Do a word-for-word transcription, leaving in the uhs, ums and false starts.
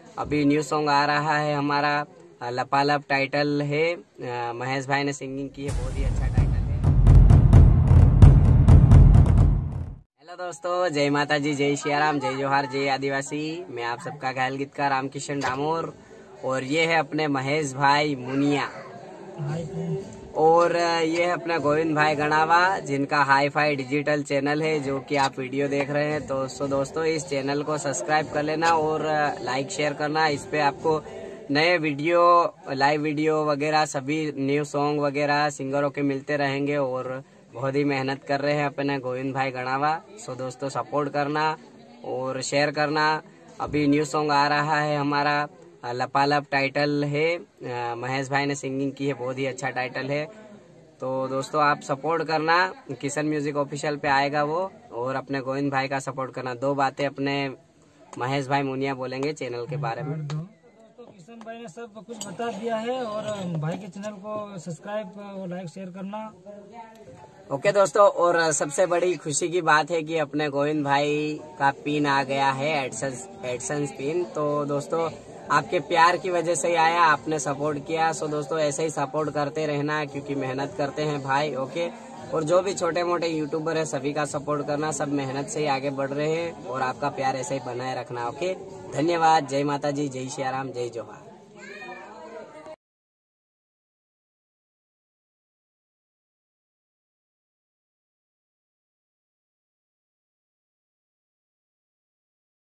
अभी new song आ रहा है हमारा, लपालप टाइटल है, महेश भाई ने सिंगिंग की है, बहुत ही अच्छा टाइटल है। हेलो दोस्तों, जय माता जी, जय सियाराम, जय जोहार, जय आदिवासी। मैं आप सबका घायल गीतकार रामकिशन डामोर, और ये है अपने महेश भाई मुनिया, और ये है अपना गोविंद भाई गणावा, जिनका हाई फाई डिजिटल चैनल है, जो कि आप वीडियो देख रहे हैं। तो सो दोस्तों, इस चैनल को सब्सक्राइब कर लेना और लाइक शेयर करना। इस पे आपको नए वीडियो, लाइव वीडियो वगैरह, सभी न्यू सॉन्ग वगैरह सिंगरों के मिलते रहेंगे, और बहुत ही मेहनत कर रहे हैं अपने गोविंद भाई गणावा। सो दोस्तों, सपोर्ट करना और शेयर करना। अभी न्यू सॉन्ग आ रहा है हमारा, लपालप टाइटल है, महेश भाई ने सिंगिंग की है, बहुत ही अच्छा टाइटल है। तो दोस्तों, आप सपोर्ट करना, किशन म्यूजिक ऑफिशियल पे आएगा वो, और अपने गोविंद भाई का सपोर्ट करना। दो बातें अपने महेश भाई मुनिया बोलेंगे चैनल के बारे में। तो किशन भाई ने सब कुछ बता दिया है, और भाई के चैनल को सब्सक्राइब और लाइक शेयर करना। ओके दोस्तों, और सबसे बड़ी खुशी की बात है कि अपने गोविंद भाई का पिन आ गया है, एडसेंस एडसेंस पिन। तो दोस्तों, आपके प्यार की वजह से ही आया, आपने सपोर्ट किया। सो दोस्तों, ऐसे ही सपोर्ट करते रहना, क्योंकि मेहनत करते हैं भाई। ओके, और जो भी छोटे मोटे यूट्यूबर है, सभी का सपोर्ट करना, सब मेहनत से ही आगे बढ़ रहे हैं, और आपका प्यार ऐसे ही बनाए रखना। ओके, धन्यवाद। जय माता जी, जय सियाराम, जय जोहार।